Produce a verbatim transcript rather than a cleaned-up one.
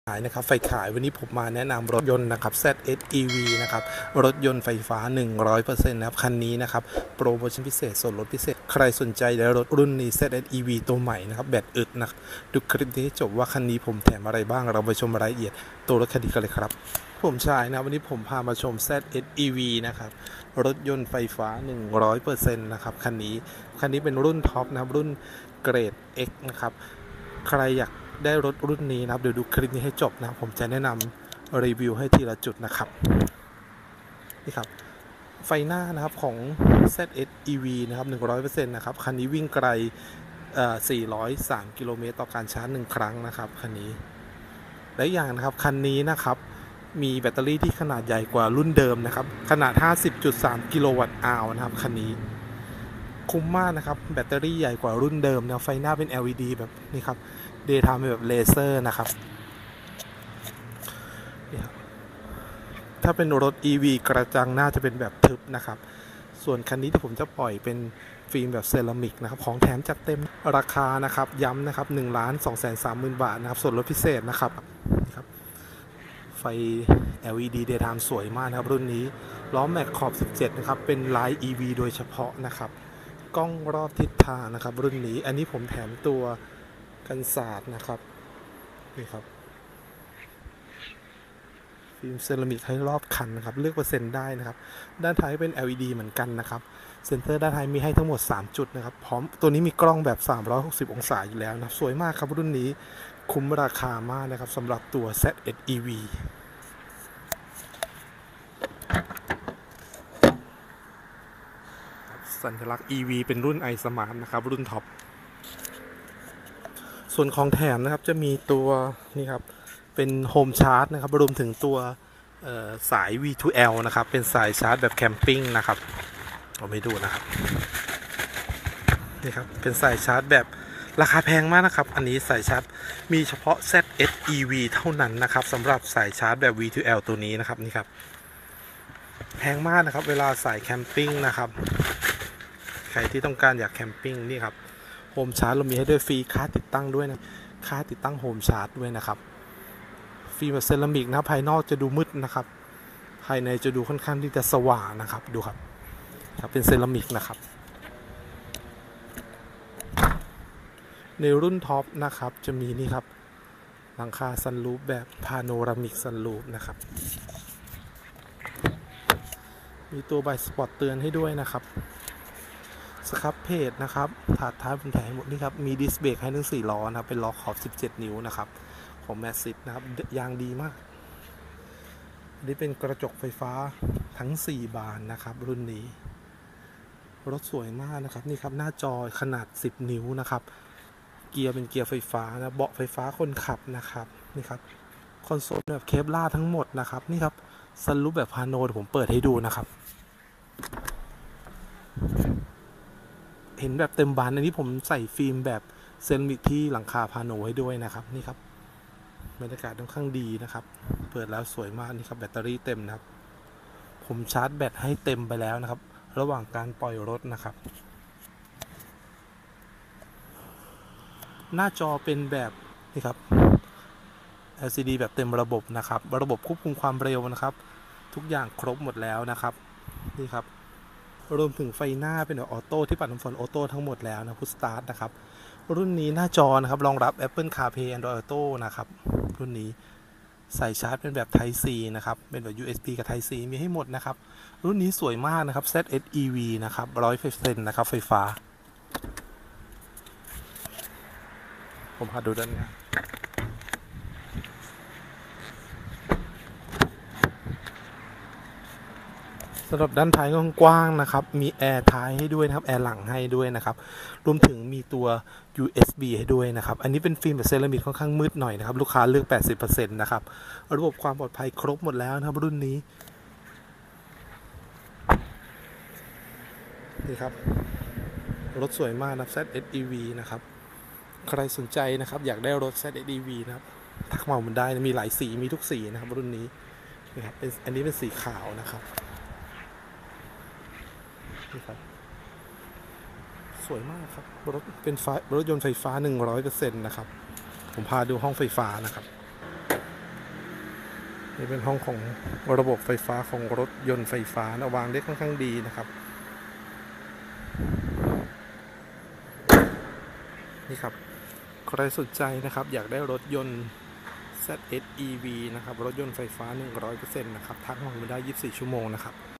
ขายนะครับไฟขายวันนี้ผมมาแนะนำรถยนต์นะครับ แซด เอส อี วี นะครับรถยนต์ไฟฟ้า หนึ่งร้อยเปอร์เซ็นต์ นะครับคันนี้นะครับโปรโมชั่นพิเศษส่วนลดพิเศษใครสนใจในรถรุ่นนี้ แซด เอส อี วี ตัวใหม่นะครับแบตอึดนะดูคลิปนี้ให้จบว่าคันนี้ผมแถมอะไรบ้างเราไปชมรายละเอียดตัวรถคันนี้กันเลยครับผมชายนะวันนี้ผมพามาชม แซด เอส อี วี นะครับรถยนต์ไฟฟ้า หนึ่งร้อยเปอร์เซ็นต์ นะครับคันนี้คันนี้เป็นรุ่นท็อปนะครับรุ่นเกรด X นะครับใครอยากได้รถรุ่นนี้นะครับเดี๋ยวดูคลิปนี้ให้จบนะผมจะแนะนำรีวิวให้ทีละจุดนะครับนี่ครับไฟหน้านะครับของ แซด เอส อี วี นะครับ หนึ่งร้อยเปอร์เซ็นต์ นะครับคันนี้วิ่งไกลสี่ร้อยสามกิโลเมตรต่อการชาร์จหนึ่งครั้งนะครับคันนี้และอย่างนะครับคันนี้นะครับมีแบตเตอรี่ที่ขนาดใหญ่กว่ารุ่นเดิมนะครับขนาด ห้าสิบจุดสาม กิโลวัตต์อาวร์นะครับคันนี้คุ้มมากนะครับแบตเตอรี่ใหญ่กว่ารุ่นเดิมนะไฟหน้าเป็น แอล อี ดี แบบนี้ครับเดย์ไทม์เป็นแบบเลเซอร์นะครับถ้าเป็นรถ อี วี กระจังหน้าจะเป็นแบบทึบนะครับส่วนคันนี้ที่ผมจะปล่อยเป็นฟิล์มแบบเซรามิกนะครับของแถมจัดเต็มราคานะครับย้ำนะครับ หนึ่งล้านสองแสนสามหมื่น บาทนะครับส่วนลดพิเศษนะครับครับไฟ แอล อี ดี Day Time สวยมากนะครับรุ่นนี้ล้อแม็กขอบสิบเจ็ดนะครับเป็นลาย อี วี โดยเฉพาะนะครับกล้องรอบทิศทางนะครับรุ่นนี้อันนี้ผมแถมตัวกันศาสตร์นะครับนี่ครับฟิล์มเซรามิกให้รอบคันนะครับเลือกเปอร์เซ็นต์ได้นะครับด้านท้ายเป็น แอล อี ดี เหมือนกันนะครับเซ็นเซอร์ด้านท้ายมีให้ทั้งหมดสามจุดนะครับพร้อมตัวนี้มีกล้องแบบสามร้อยหกสิบองศาอยู่แล้วนะสวยมากครับรุ่นนี้คุ้มราคามากนะครับสำหรับตัว แซด เอส อี วี สัญลักษณ์ อี วี เป็นรุ่น iSmart นะครับรุ่นท็อปส่วนของแถมนะครับจะมีตัวนี่ครับเป็นโฮมชาร์จนะครับรวมถึงตัวสาย วี ทู แอล นะครับเป็นสายชาร์จแบบแคมปิ้งนะครับเอาไปดูนะครับนี่ครับเป็นสายชาร์จแบบราคาแพงมากนะครับอันนี้สายชาร์จมีเฉพาะ แซด เอส อี วี เท่านั้นนะครับสำหรับสายชาร์จแบบ วี ทู แอล ตัวนี้นะครับนี่ครับแพงมากนะครับเวลาสายแคมปิ้งนะครับใครที่ต้องการอยากแคมปิ้งนี่ครับโฮมชาร์จเรามีให้ด้วยฟรีค่าติดตั้งด้วยนะค่าติดตั้งโฮมชาร์จด้วยนะครับฟิล์มเซรามิกนะภายนอกจะดูมืดนะครับภายในจะดูค่อนข้างที่จะสว่างนะครับดูครับครับเป็นเซรามิกนะครับในรุ่นท็อปนะครับจะมีนี่ครับหลังคาซันรูฟแบบพาโนรามิกซันรูฟนะครับมีตัวใบสปอตเตือนให้ด้วยนะครับสครับเพจนะครับถาดท้ายเป็นแผงหมดนี่ครับมีดิสเบรกให้ทั้งสี่ล้อนะครับเป็นล้อขอบสิบเจ็ดนิ้วนะครับของแมสซิฟนะครับยางดีมากอันนี้เป็นกระจกไฟฟ้าทั้งสี่บานนะครับรุ่นนี้รถสวยมากนะครับนี่ครับหน้าจอขนาดสิบนิ้วนะครับเกียร์เป็นเกียร์ไฟฟ้านะเบาะไฟฟ้าคนขับนะครับนี่ครับคอนโซลแบบเคปลาร์ทั้งหมดนะครับนี่ครับซันรูฟแบบพาโนผมเปิดให้ดูนะครับเห็นแบบเต็มบานอันนี้ผมใส่ฟิล์มแบบเซรามิกที่หลังคาพาโนให้ด้วยนะครับนี่ครับบรรยากาศค่อนข้างดีนะครับเปิดแล้วสวยมากนี่ครับแบตเตอรี่เต็มนะครับผมชาร์จแบตให้เต็มไปแล้วนะครับระหว่างการปล่อยรถนะครับหน้าจอเป็นแบบนี่ครับ แอล ซี ดี แบบเต็มระบบนะครับระบบควบคุมความเร็วนะครับทุกอย่างครบหมดแล้วนะครับนี่ครับรวมถึงไฟหน้าเป็นแบบออโต้ที่ปัดน้ำฝนออโต้ทั้งหมดแล้วนะพุชสตาร์ทนะครับรุ่นนี้หน้าจอนะครับรองรับ Apple CarPlay Android Auto นะครับรุ่นนี้ใส่ชาร์จเป็นแบบ Type C นะครับเป็นแบบ ยู เอส บี กับ Type C มีให้หมดนะครับรุ่นนี้สวยมากนะครับ แซด เอส อี วี นะครับ ร้อยเปอร์เซ็นต์ นะครับไฟฟ้าผมพาดูด้านหน้าสำหรับด้านท้ายกว้างๆนะครับมีแอร์ท้ายให้ด้วยนะครับแอร์หลังให้ด้วยนะครับรวมถึงมีตัว ยู เอส บี ให้ด้วยนะครับอันนี้เป็นฟิล์มแบบเซรามิกค่อนข้างมืดหน่อยนะครับลูกค้าเลือก แปดสิบเปอร์เซ็นต์ นะครับระบบความปลอดภัยครบหมดแล้วนะครับรุ่นนี้นี่ครับรถสวยมากนะ แซด เอส อี วี นะครับใครสนใจนะครับอยากได้รถ แซด เอส อี วี นะครับทักมามันได้มีหลายสีมีทุกสีนะครับรุ่นนี้นะครับอันนี้เป็นสีขาวนะครับนี่ครับสวยมากครับรถเป็นรถยนต์ไฟฟ้า หนึ่งร้อยเปอร์เซ็นต์ นะครับผมพาดูห้องไฟฟ้านะครับนี่เป็นห้องของระบบไฟฟ้าของรถยนต์ไฟฟ้านะวางได้ค่อนข้างดีนะครับนี่ครับใครสนใจนะครับอยากได้รถยนต์ แซด เอส อี วี นะครับรถยนต์ไฟฟ้า หนึ่งร้อยเปอร์เซ็นต์ นะครับทักมาได้ยี่สิบสี่ชั่วโมงนะครับ